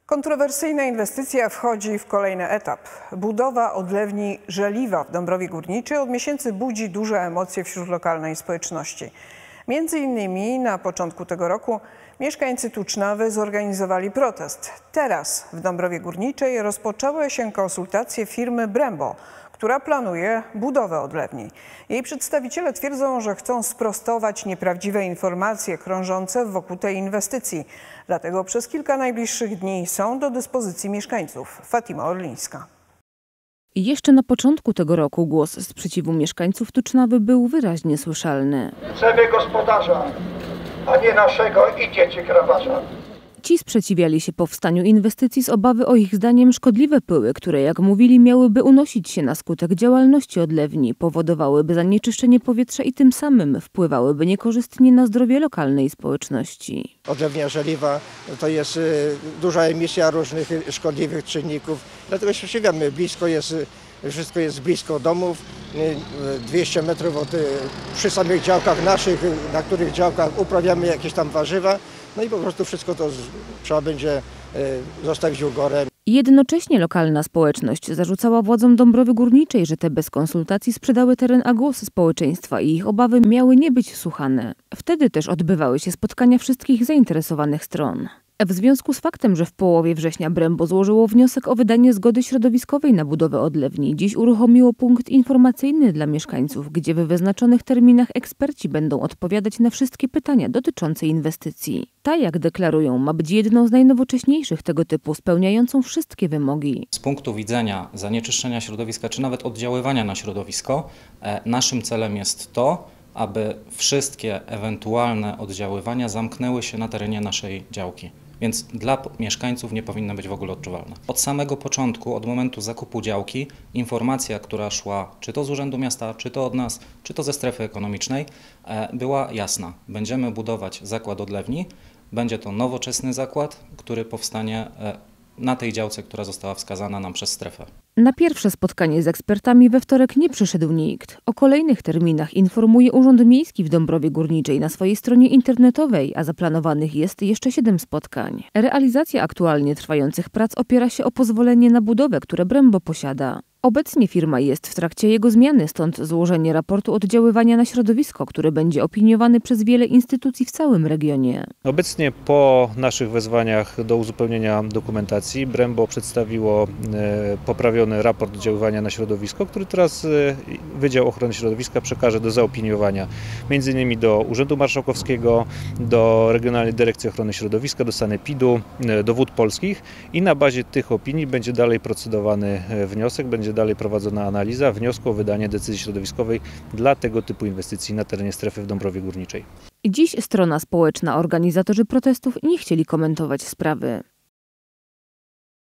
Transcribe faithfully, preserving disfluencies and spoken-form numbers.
Kontrowersyjna inwestycja wchodzi w kolejny etap. Budowa odlewni Żeliwa w Dąbrowie Górniczej od miesięcy budzi duże emocje wśród lokalnej społeczności. Między innymi na początku tego roku mieszkańcy Tucznawy zorganizowali protest. Teraz w Dąbrowie Górniczej rozpoczęły się konsultacje firmy Brembo, która planuje budowę odlewni. Jej przedstawiciele twierdzą, że chcą sprostować nieprawdziwe informacje krążące wokół tej inwestycji. Dlatego przez kilka najbliższych dni są do dyspozycji mieszkańców. Fatima Orlińska. Jeszcze na początku tego roku głos sprzeciwu mieszkańców Tucznawy był wyraźnie słyszalny. Chcemy gospodarza, a nie naszego i dzieci krawarza. Ci sprzeciwiali się powstaniu inwestycji z obawy o ich zdaniem szkodliwe pyły, które, jak mówili, miałyby unosić się na skutek działalności odlewni, powodowałyby zanieczyszczenie powietrza i tym samym wpływałyby niekorzystnie na zdrowie lokalnej społeczności. Odlewnia Żeliwa to jest duża emisja różnych szkodliwych czynników, dlatego się sprzeciwiamy. Blisko jest, wszystko jest blisko domów, dwieście metrów od, przy samych działkach naszych, na których działkach uprawiamy jakieś tam warzywa. No i po prostu wszystko to trzeba będzie zostawić u góry. Jednocześnie lokalna społeczność zarzucała władzom Dąbrowy Górniczej, że te bez konsultacji sprzedały teren, a głosy społeczeństwa i ich obawy miały nie być słuchane. Wtedy też odbywały się spotkania wszystkich zainteresowanych stron. W związku z faktem, że w połowie września Brembo złożyło wniosek o wydanie zgody środowiskowej na budowę odlewni, dziś uruchomiło punkt informacyjny dla mieszkańców, gdzie w wyznaczonych terminach eksperci będą odpowiadać na wszystkie pytania dotyczące inwestycji. Ta, jak deklarują, ma być jedną z najnowocześniejszych tego typu, spełniającą wszystkie wymogi. Z punktu widzenia zanieczyszczenia środowiska, czy nawet oddziaływania na środowisko, naszym celem jest to, aby wszystkie ewentualne oddziaływania zamknęły się na terenie naszej działki. Więc dla mieszkańców nie powinna być w ogóle odczuwalna. Od samego początku, od momentu zakupu działki, informacja, która szła czy to z Urzędu Miasta, czy to od nas, czy to ze strefy ekonomicznej, była jasna. Będziemy budować zakład odlewni, będzie to nowoczesny zakład, który powstanie na tej działce, która została wskazana nam przez strefę. Na pierwsze spotkanie z ekspertami we wtorek nie przyszedł nikt. O kolejnych terminach informuje Urząd Miejski w Dąbrowie Górniczej na swojej stronie internetowej, a zaplanowanych jest jeszcze siedem spotkań. Realizacja aktualnie trwających prac opiera się o pozwolenie na budowę, które Brembo posiada. Obecnie firma jest w trakcie jego zmiany, stąd złożenie raportu oddziaływania na środowisko, który będzie opiniowany przez wiele instytucji w całym regionie. Obecnie po naszych wezwaniach do uzupełnienia dokumentacji Brembo przedstawiło poprawiony raport oddziaływania na środowisko, który teraz Wydział Ochrony Środowiska przekaże do zaopiniowania między innymi do Urzędu Marszałkowskiego, do Regionalnej Dyrekcji Ochrony Środowiska, do sanepidu, do Wód Polskich i na bazie tych opinii będzie dalej procedowany wniosek, będzie dalej prowadzona analiza wniosku o wydanie decyzji środowiskowej dla tego typu inwestycji na terenie strefy w Dąbrowie Górniczej. Dziś strona społeczna, organizatorzy protestów nie chcieli komentować sprawy.